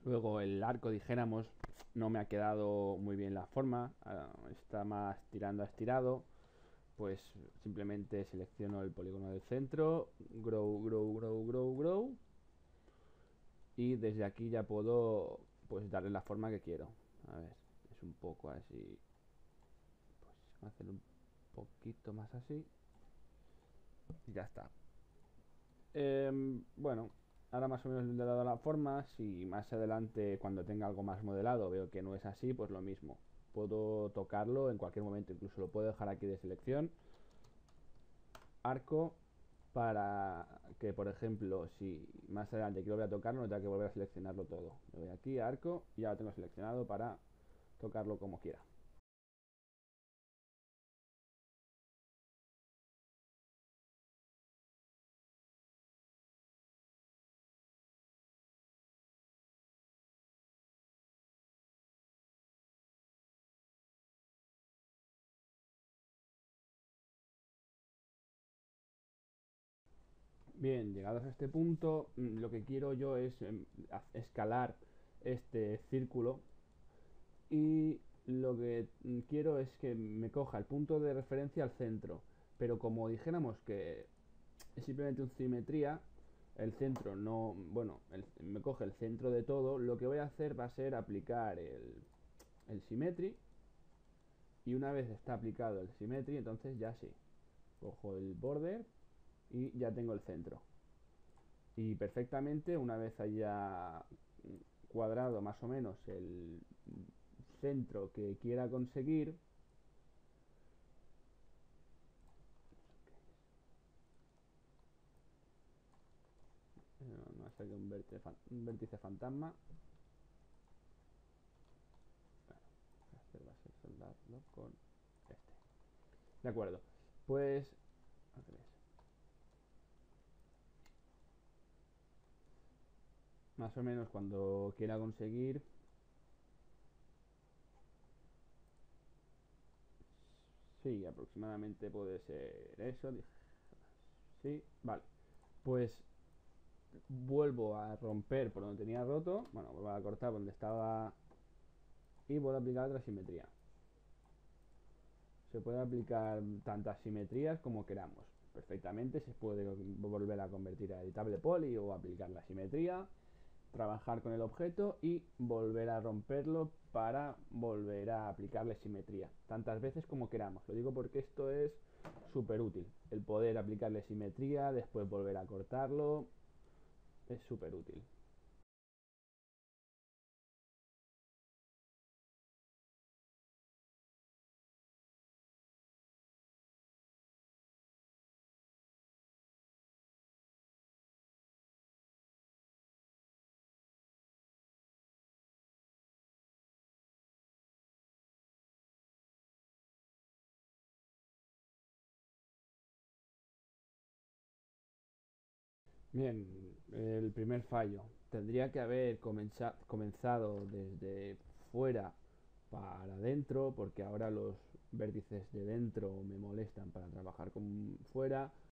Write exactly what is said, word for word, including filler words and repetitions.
Luego el arco, dijéramos, no me ha quedado muy bien la forma, está más tirando a estirado. Pues simplemente selecciono el polígono del centro, grow, grow, grow, grow, grow, y desde aquí ya puedo pues darle la forma que quiero. A ver, es un poco así, pues voy a hacer un poquito más así y ya está. Eh, bueno, ahora más o menos le he dado la forma. Si más adelante, cuando tenga algo más modelado, veo que no es así, pues lo mismo. Puedo tocarlo en cualquier momento, incluso lo puedo dejar aquí de selección, arco, para que, por ejemplo, si más adelante quiero volver a tocarlo, no tenga que volver a seleccionarlo todo. Le voy aquí a arco y ya lo tengo seleccionado para tocarlo como quiera. Bien, llegados a este punto, mm, lo que quiero yo es em, escalar este círculo, y lo que mm, quiero es que me coja el punto de referencia al centro. Pero como dijéramos que es simplemente un simetría, el centro no, bueno, el- me coge el centro de todo. Lo que voy a hacer va a ser aplicar el, el symmetry, y una vez está aplicado el symmetry, entonces ya sí, cojo el border y ya tengo el centro. Y perfectamente, una vez haya cuadrado más o menos el centro que quiera conseguir, no sé, un vértice, un vértice fantasma. Bueno, este va a ser soldarlo con este. De acuerdo. Pues, al revés. Más o menos cuando quiera conseguir. Sí, aproximadamente puede ser eso. Sí, vale. Pues vuelvo a romper por donde tenía roto. Bueno, vuelvo a cortar donde estaba y vuelvo a aplicar otra simetría. Se puede aplicar tantas simetrías como queramos. Perfectamente se puede volver a convertir a editable poly o aplicar la simetría, trabajar con el objeto y volver a romperlo para volver a aplicarle simetría tantas veces como queramos. Lo digo porque esto es súper útil, el poder aplicarle simetría, después volver a cortarlo, es súper útil. Bien, el primer fallo. Tendría que haber comenza- comenzado desde fuera para adentro, porque ahora los vértices de dentro me molestan para trabajar con fuera.